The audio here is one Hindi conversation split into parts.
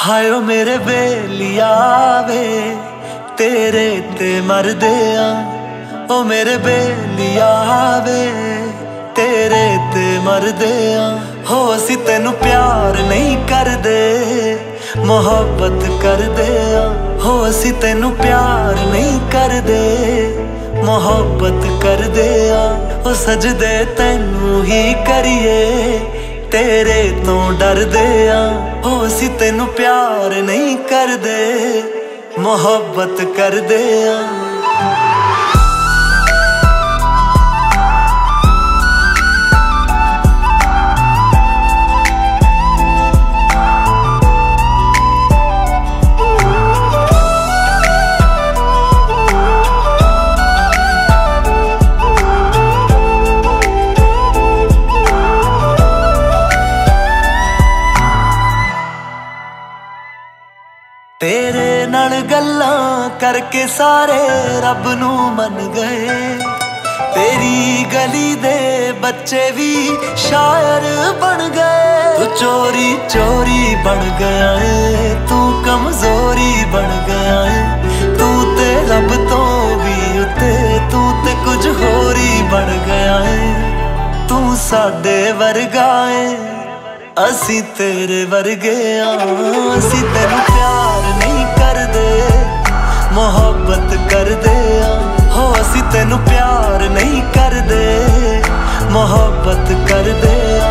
हाय ओ मेरे बेलिया वे तेरे ते मरदे आ, ओ मेरे बेलिया वे तेरे ते मरदे आ। हो असी तेनू प्यार नहीं करदे मोहब्बत करदे आ, हो असी तेनू प्यार नहीं करदे मोहब्बत करदे आ। ओ सजदे तेनू ही करिए तेरे तो डरदे आ, हो असी तेनू प्यार नहीं करदे मोहब्बत करदे आ। तेरे नाल गल्लां करके सारे रब नू मन गए, तेरी गली दे बच्चे भी शायर बन गए। तू चोरी चोरी बन गया है, तू कमजोरी बन गया है, तू ते रब तो भी उत्ते, तू ते कुछ होर ही बन गया है। तू साडे वर्गा है असी तेरे वर्गे आ, असी तेनू प्यार नहीं करदे मोहब्बत करदे आ, हो असी तेनू प्यार नहीं करदे मोहब्बत करदे आ।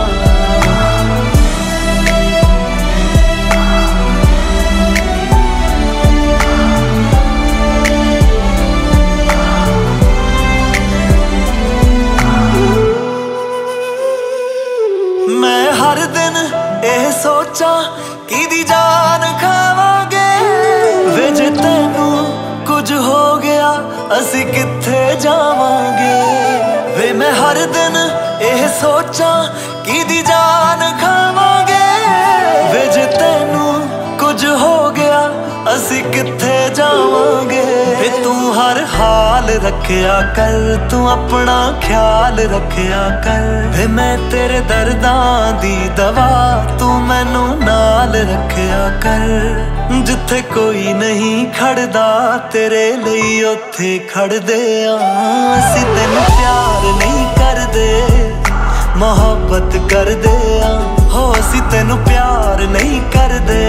मैं हर दिन ਇਹ ਸੋਚਾਂ ਕਿਹਦੀ ਜਾਨ ਖਾਵਾਂਗੇ, ਵੇ ਜੇ ਤੈਨੂੰ ਕੁਝ ਹੋ ਗਿਆ ਅਸੀਂ ਕਿੱਥੇ ਜਾਵਾਂਗੇ। ਵੇ ਮੈਂ ਹਰ ਦਿਨ ਇਹ ਸੋਚਾਂ ਕਿਹਦੀ ਜਾਨ ਖਾਵਾਂਗੇ, ਵੇ ਜੇ ਤੈਨੂੰ ਕੁਝ ਹੋ ਗਿਆ ਅਸੀਂ ਕਿੱਥੇ ਜਾਵਾਂਗੇ। ਵੇ ਤੂੰ हर हाल रखिया कर, तू अपना ख्याल रखिया कर, वे मैं तेरे दर्दां दी दवा तू मैनू नाल रखिया कर। जिथे कोई नहीं खड़दा तेरे लई उत्थे खड़दे आ, असी तेनू प्यार नहीं करदे मोहब्बत करदे आ, हो असी तेनू प्यार नहीं करदे